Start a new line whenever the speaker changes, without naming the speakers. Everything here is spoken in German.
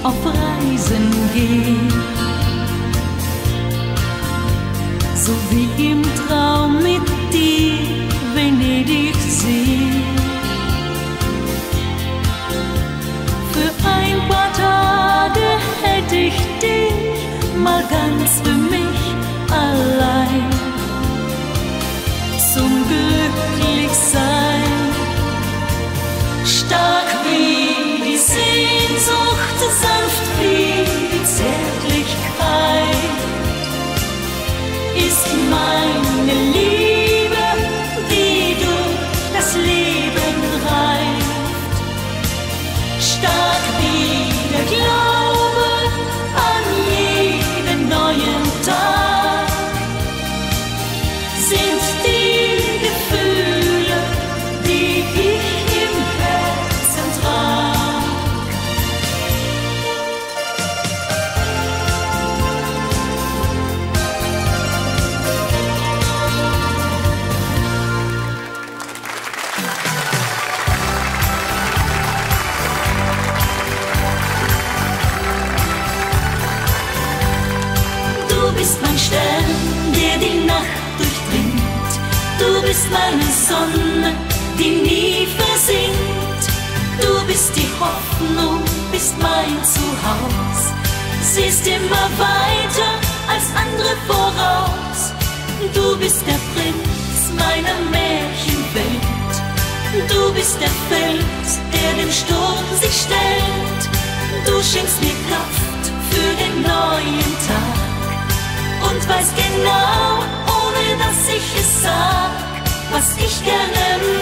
auf Reisen geh. So wie im Traum mit dir Venedig seh. Für ein paar Tage hätte ich dich mal ganz für mich allein. Zum Glücklichsein, stark wie die Sehnsucht, sanft wie die Zärtlichkeit, ist meine Liebe, die durch das Leben reift. Stark wie der Glaube an jeden neuen Tag sind die Gefühle, die ich im Herzen trag. Du bist mein Stern, der die Nacht durchdringt. Du bist meine Sonne, die nie versinkt. Du bist die Hoffnung, bist mein Zuhause. Siehst immer weiter als andere voraus. Du bist der Prinz meiner Märchenwelt. Du bist der Fels, der dem Sturm sich stellt. Du schenkst mir Kraft für den neuen Tag und weißt genau, ohne dass ich es sag, was ich gerne